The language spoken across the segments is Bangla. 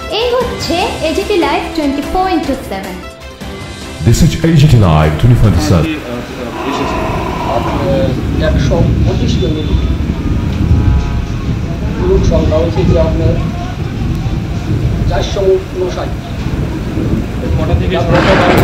এই হচ্ছে AGT live 24/7। This is AGT Live 24/7. 125 minute পুরো সংখ্যা হচ্ছে যে আপনার 459। কটা থেকে 20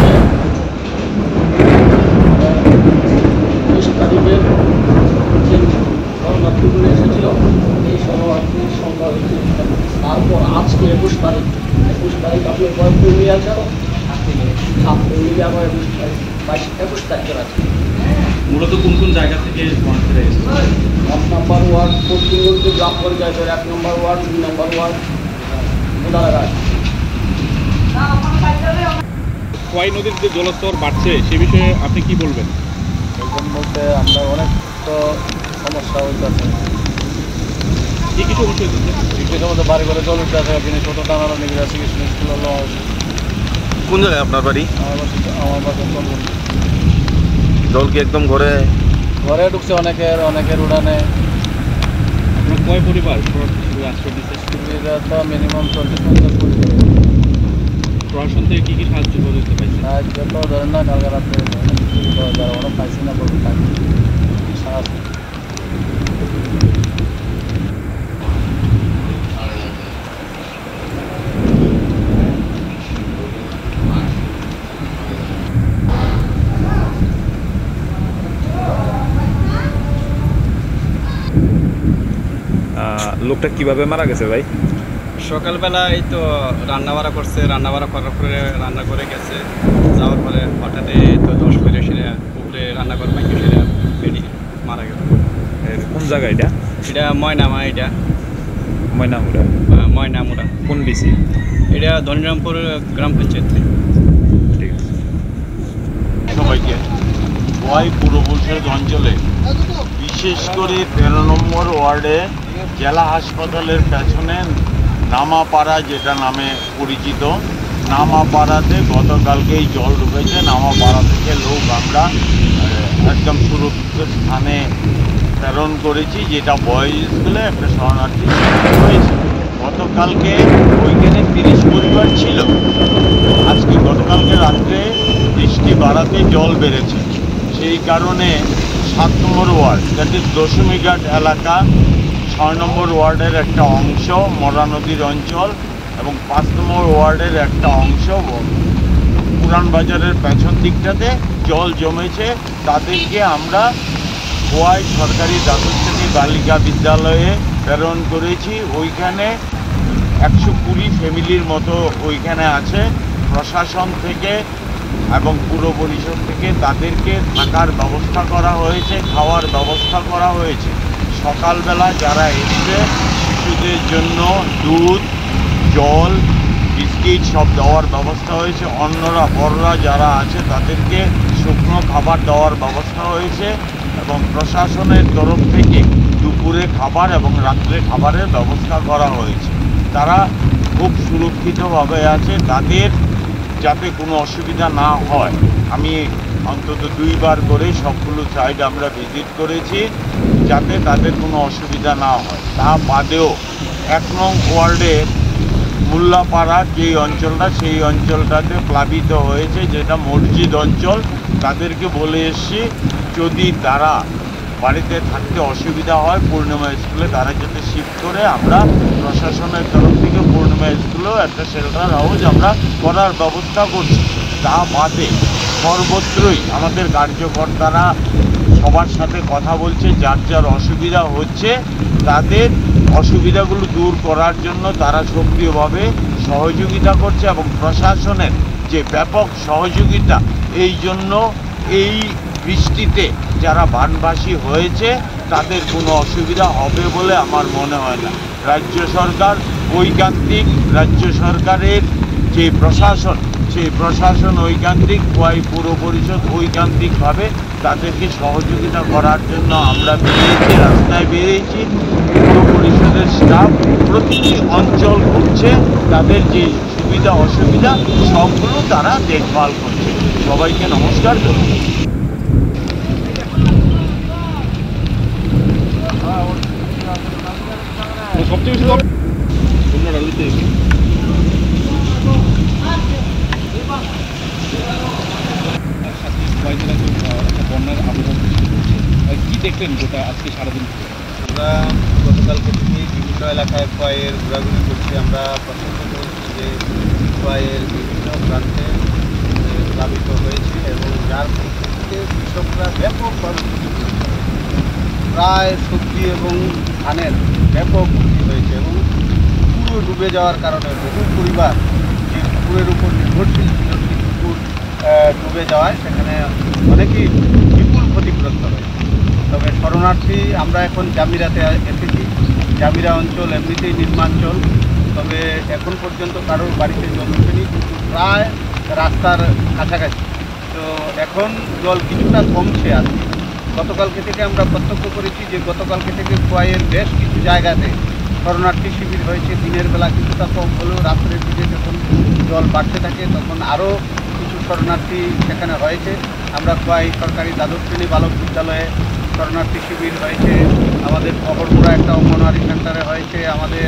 তারিখের যে শরণার্থীগুলো এসেছিল এই শরণার্থীর সংখ্যা হচ্ছে। তারপর আজকে 21 তারিখ আপনার কয়েক মিলিয়ে আছে, 7 মিলিয়ে আবার 21 তারিখের আছে। মূলত কোন কোন জায়গা থেকে শরণার্থীরা এসেছে? 1 নম্বর ওয়ার্ড পশ্চিমবঙ্গ গ্রাম পঞ্চায়েতের 1 নম্বর ওয়ার্ড, 2 নম্বর ওয়ার্ড, গোদারাঘাট। খোয়াই নদীর যে জলস্তর বাড়ছে সে বিষয়ে আপনি কি বলবেন? এখন বলতে আমরা অনেক তো সমস্যা হইতেছে। কি কি সমস্যা হচ্ছে? কৃষকের মধ্যে বাড়ি ঘরে জল উঠতে আছে, আপনি ছোটো টানানো নিয়ে গেছে স্কুল হলো। কোন জায়গায় আপনার বাড়ি? আমার বাসা জল কি একদম ঘরে ঢুকছে অনেকের উড়ানে। আপনার কয় পরিবার আশ্রয় দিচ্ছে? তো মিনিমাম 40-50 পরিবার। প্রশাসন থেকে কী কী সাহায্য করতে পারছে? সাহায্য তো ধরেন না, কালকে রাত্রে যারা ওরা পাইছি না বলতে সাহায্য। লোকটা কিভাবে মারা গেছে ভাই? সকালবেলা এই তো রান্নাবাড়া করছে, রান্নাবাড়া করার পরে রান্না করে গেছে, যাওয়ার পরে হঠাৎ তো 10 করে সেরে উপরে রান্না করে বাইকে সেরে বেরিয়ে মারা গেল। কোন জায়গা এটা? এটা ময়নামা, এটা ময়নামুড়া। ময়নামুড়া। কোন ডিসি? এটা ধনিরামপুর গ্রাম পঞ্চায়েত। ঠিক আছে। সবাইকে খোয়াই পূর্ব পরিষদ অঞ্চলে, বিশেষ করে 13 নম্বর ওয়ার্ডে জেলা হাসপাতালের পেছনে নামাপাড়া, যেটা নামে পরিচিত, নামাপাড়াতে গতকালকেই জল ঢুকেছে। নামাপাড়া থেকে লোক আমরা একদম সুরক্ষিত স্থানে প্রেরণ করেছি, যেটা বয়েজ স্কুলে একটা শরণার্থী হয়েছে। গতকালকে ওইখানে 30 পরিবার ছিল। আজকে গতকালকে রাত্রে বৃষ্টি বাড়াতে জল বেড়েছে, সেই কারণে 7 নম্বর ওয়ার্ড, দ্যাট ইজ দশমীঘাট এলাকা, 6 নম্বর ওয়ার্ডের একটা অংশ মরা নদীর অঞ্চল এবং 5 নম্বর ওয়ার্ডের একটা অংশ পুরান বাজারের পেছন দিকটাতে জল জমেছে। তাদেরকে আমরা খোয়াই সরকারি দ্বাদশ শ্রেণী বালিকা বিদ্যালয়ে প্রেরণ করেছি। ওইখানে 120 ফ্যামিলির মতো ওইখানে আছে। প্রশাসন থেকে এবং পুর পরিষদ থেকে তাদেরকে থাকার ব্যবস্থা করা হয়েছে, খাওয়ার ব্যবস্থা করা হয়েছে। সকালবেলা যারা এসছে শিশুদের জন্য দুধ, জল, বিস্কিট সব দেওয়ার ব্যবস্থা হয়েছে। অন্যরা বড়রা যারা আছে তাদেরকে শুকনো খাবার দেওয়ার ব্যবস্থা হয়েছে এবং প্রশাসনের তরফ থেকে দুপুরে খাবার এবং রাত্রে খাবারের ব্যবস্থা করা হয়েছে। তারা খুব সুরক্ষিতভাবে আছে, তাদের যাতে কোনো অসুবিধা না হয়। আমি অন্তত 2 বার করে সবগুলো সাইড আমরা ভিজিট করেছি, যাতে তাদের কোনো অসুবিধা না হয়। তা বাদেও 1 নং ওয়ার্ডের মোল্লাপাড়া যেই অঞ্চলটা, সেই অঞ্চলটাতে প্লাবিত হয়েছে, যেটা মসজিদ অঞ্চল। তাদেরকে বলে এসছি যদি তারা বাড়িতে থাকতে অসুবিধা হয় পূর্ণিমা স্কুলে তারা যাতে শিফট করে, আমরা প্রশাসনের তরফ থেকে পূর্ণিমা স্কুলেও একটা শেল্টার হাউস আমরা করার ব্যবস্থা করছি। তা বাদে সর্বত্রই আমাদের কার্যকর্তারা সবার সাথে কথা বলছে, যার যার অসুবিধা হচ্ছে তাদের অসুবিধাগুলো দূর করার জন্য তারা সক্রিয়ভাবে সহযোগিতা করছে এবং প্রশাসনের যে ব্যাপক সহযোগিতা, এই জন্য এই বৃষ্টিতে যারা বানবাসী হয়েছে তাদের কোনো অসুবিধা হবে বলে আমার মনে হয় না। রাজ্য সরকার ঐকান্তিক, রাজ্য সরকারের যে প্রশাসন, সেই প্রশাসন ঐকান্তিক, খোয়াই পৌর পরিষদ ঐকান্তিকভাবে তাদেরকে সহযোগিতা করার জন্য আমরা বেরিয়েছি, রাস্তায় বেরিয়েছি। পৌর পরিষদের স্টাফ প্রতিটি অঞ্চল ঘুরছে, তাদের যে সুবিধা অসুবিধা সবগুলো তারা দেখভাল করছে। সবাইকে নমস্কার করুন। সবচেয়ে বেশি দেখলেন গোটা আজকে সারাদিন? আমরা গতকালকে থেকে বিভিন্ন এলাকায় কয়ের ঘোরাঘুরি করছি। আমরা পছন্দ করেছি যে কয়ের বিভিন্ন প্রান্তে প্লাবিত হয়েছে এবং যার মধ্যে থেকে কৃষকরা ব্যাপকভাবে ক্ষতি করেছে। প্রায় সবজি এবং ধানের ব্যাপক ক্ষতি হয়েছে এবং পুরো ডুবে যাওয়ার কারণে বহু পরিবার যে পুকুরের উপর নির্ভরশীল ছিল সেই পুকুর ডুবে যাওয়ায় সেখানে অনেকেই বিপুল ক্ষতিগ্রস্ত হয়েছে। তবে শরণার্থী আমরা এখন জামিরাতে এসেছি। জামিরা অঞ্চল এমনিতেই নিম্নাঞ্চল, তবে এখন পর্যন্ত কারোর বাড়িতে জল ওঠেনি, কিন্তু প্রায় রাস্তার কাছাকাছি। তো এখন জল কিছুটা কমছে আজকে। গতকালকে থেকে আমরা প্রত্যক্ষ করেছি যে গতকালকে থেকে খোয়াইয়ের বেশ কিছু জায়গাতে শরণার্থী শিবির হয়েছে। দিনের বেলা কিছুটা কম হলেও রাত্রের দিকে যখন জল বাড়তে থাকে তখন আরও কিছু শরণার্থী সেখানে হয়েছে। আমরা খোয়াই সরকারি দ্বাদশ শ্রেণী বালক বিদ্যালয়ে শরণার্থী শিবির হয়েছে, আমাদের খবরপুরা একটা অঙ্গনওয়াড়ি সেন্টারে হয়েছে, আমাদের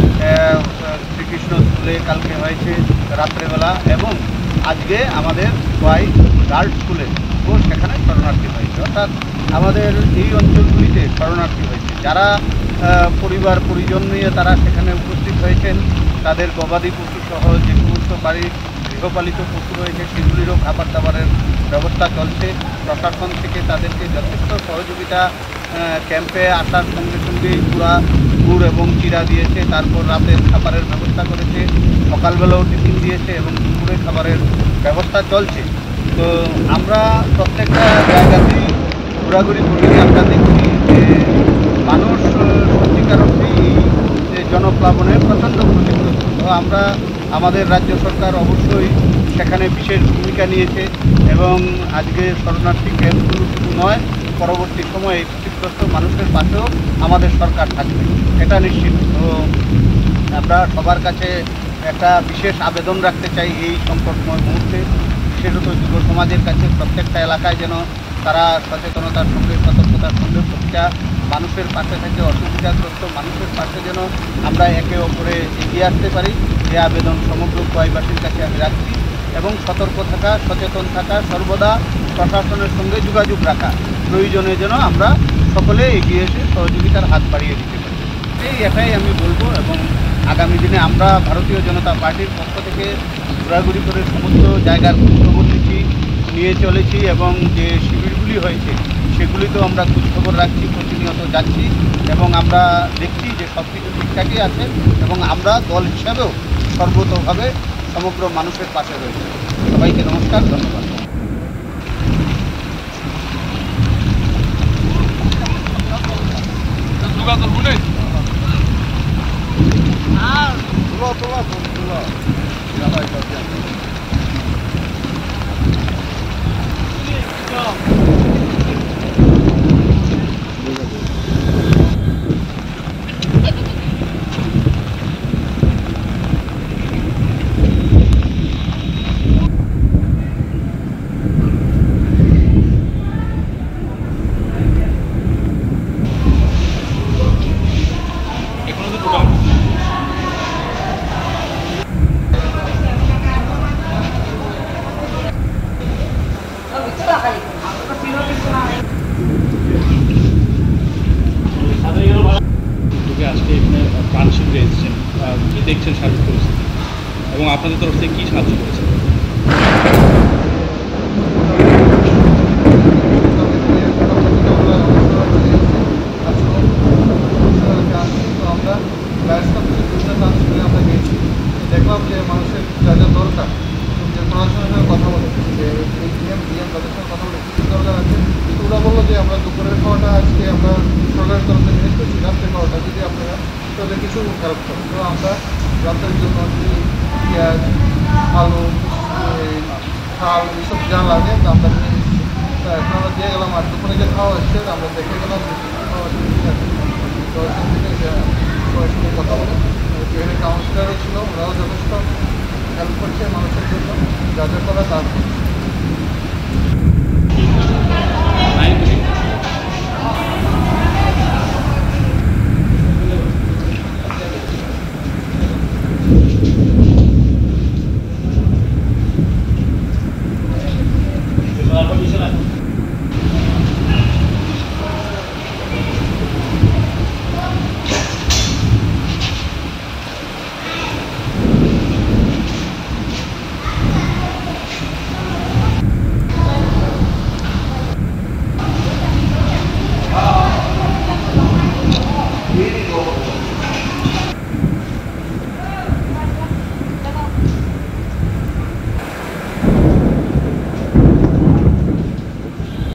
শ্রীকৃষ্ণ স্কুলে কালকে হয়েছে রাত্রেবেলা, এবং আজকে আমাদের খোয়াই গার্লস স্কুলে সেখানে শরণার্থী হয়েছে। অর্থাৎ আমাদের এই অঞ্চলগুলিতে শরণার্থী হয়েছে। যারা পরিবার পরিজন নিয়ে তারা সেখানে উপস্থিত হয়েছেন, তাদের গবাদি পশু সহ যে সমস্ত বাড়ির গৃহপালিত পশু রয়েছে সেগুলিরও খাবার দাবারের ব্যবস্থা চলছে। প্রশাসন থেকে তাদেরকে যথেষ্ট সহযোগিতা ক্যাম্পে আসার সঙ্গে সঙ্গেই গুড় এবং চিরা দিয়েছে, তারপর রাতের খাবারের ব্যবস্থা করেছে, সকালবেলাও টিফিন দিয়েছে এবং দুপুরে খাবারের ব্যবস্থা চলছে। তো আমরা প্রত্যেকটা জায়গাতেই ঘোরাঘুরি করে আমরা দেখছি যে মানুষ সত্যিকার অর্থেই যে জনপ্লাবনে প্রচণ্ড ক্ষতিগ্রস্ত। তো আমরা আমাদের রাজ্য সরকার অবশ্যই সেখানে বিশেষ ভূমিকা নিয়েছে এবং আজকে শরণার্থী ক্যাম্পগুলো শুধু নয়, পরবর্তী সময়ে এই ক্ষতিগ্রস্ত মানুষের পাশেও আমাদের সরকার থাকবে, এটা নিশ্চিত। তো আমরা সবার কাছে একটা বিশেষ আবেদন রাখতে চাই এই সংকটময় মুহূর্তে, বিশেষত যুব সমাজের কাছে প্রত্যেকটা এলাকায় যেন তারা সচেতনতার সঙ্গে সতর্কতার সঙ্গে প্রতিটা মানুষের পাশে থেকে অসুবিধাগ্রস্ত মানুষের পাশে যেন আমরা একে অপরে এগিয়ে আসতে পারি, এই আবেদন সমগ্র খোয়াইবাসীর কাছে আমি রাখছি। এবং সতর্ক থাকা, সচেতন থাকা, সর্বদা প্রশাসনের সঙ্গে যোগাযোগ রাখা, প্রয়োজনে যেন আমরা সকলে এগিয়ে এসে সহযোগিতার হাত বাড়িয়ে দিতে পারি, এটাই আমি বলবো। এবং আগামী দিনে আমরা ভারতীয় জনতা পার্টির পক্ষ থেকে ঘোরাঘুরি করে সমস্ত জায়গার খোঁজখবর নিয়ে চলেছি এবং যে শিবিরগুলি হয়েছে সেগুলিতেও আমরা খোঁজখবর রাখছি, প্রতিনিয়ত যাচ্ছি এবং আমরা দেখছি যে সব কিছু ঠিকঠাকই আছে এবং আমরা দল হিসাবেও সর্বতোভাবে সমগ্র মানুষের পাশে রয়েছে। সবাইকে নমস্কার, ধন্যবাদ। আজকে এখানে প্রাণ শিবিরে এসেছেন, কী দেখছেন সার্বিক পরিস্থিতি এবং আপনাদের তরফ থেকে কী সাহায্য করেছেন? দেখলাম যে মানুষের যা যা দরকার, যে প্রশাসনের সঙ্গে কথা বলে যে এই ডিএম তাদের সঙ্গে কথা বলে কী দরকার আছে, ওরা বললো যে আমরা দুপুরের খাওয়াটা আজকে আমরা সরকারের তরফ থেকে নিয়ে করছি, রাত্রের খাওয়াটা যদি আপনারা তাদের কিছু হেল্প করেন। তো আমরা রাত্রের জন্য পেঁয়াজ, আলু, চাল এইসব যা লাগে তা আমরা নিয়ে এসেছি। তা এখন আমরা দিয়ে গেলাম, আর দুপুরে যে খাওয়া হচ্ছে আমরা দেখে গেলাম যে খাওয়া ঠিক আছে। তো এখান থেকে সঙ্গে কথা বলে এখানে কাউন্সিলারও ছিল, ওরাও যথেষ্ট হেল্প করছে মানুষের জন্য, যা যা করা তার